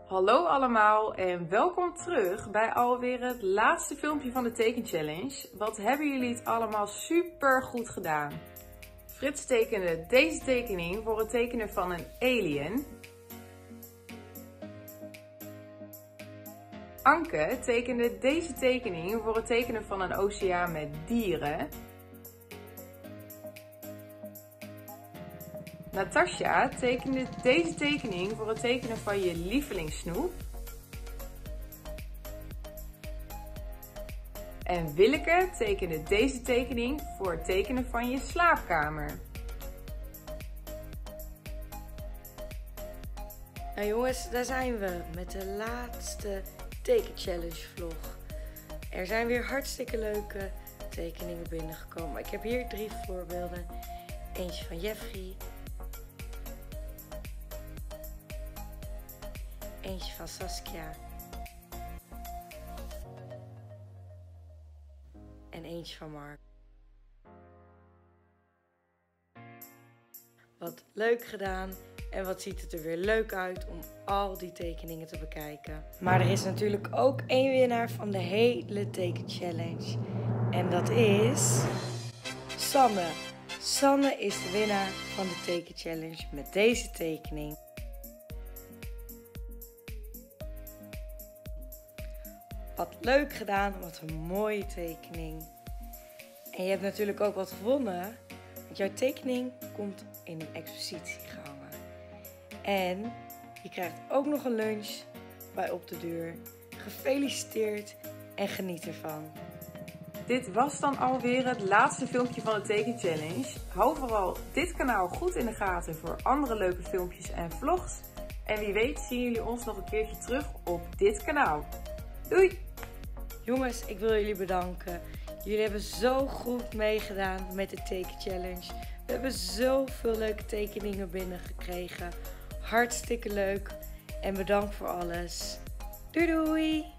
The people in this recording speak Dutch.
Hallo allemaal en welkom terug bij alweer het laatste filmpje van de tekenchallenge. Wat hebben jullie het allemaal super goed gedaan. Frits tekende deze tekening voor het tekenen van een alien. Anke tekende deze tekening voor het tekenen van een oceaan met dieren. Natasja tekende deze tekening voor het tekenen van je lievelingssnoep. En Willeke tekende deze tekening voor het tekenen van je slaapkamer. Nou jongens, daar zijn we met de laatste tekenchallenge vlog. Er zijn weer hartstikke leuke tekeningen binnengekomen. Ik heb hier 3 voorbeelden. Eentje van Jeffrey. Eentje van Saskia. En eentje van Mark. Wat leuk gedaan en wat ziet het er weer leuk uit om al die tekeningen te bekijken. Maar er is natuurlijk ook één winnaar van de hele tekenchallenge. En dat is Sanne. Sanne is de winnaar van de tekenchallenge met deze tekening. Wat leuk gedaan, wat een mooie tekening. En je hebt natuurlijk ook wat gewonnen, want jouw tekening komt in een expositie gehangen. En je krijgt ook nog een lunch bij op de deur. Gefeliciteerd en geniet ervan. Dit was dan alweer het laatste filmpje van de tekenchallenge. Hou vooral dit kanaal goed in de gaten voor andere leuke filmpjes en vlogs. En wie weet zien jullie ons nog een keertje terug op dit kanaal. Doei! Jongens, ik wil jullie bedanken. Jullie hebben zo goed meegedaan met de tekenchallenge. We hebben zoveel leuke tekeningen binnengekregen. Hartstikke leuk. En bedankt voor alles. Doei doei!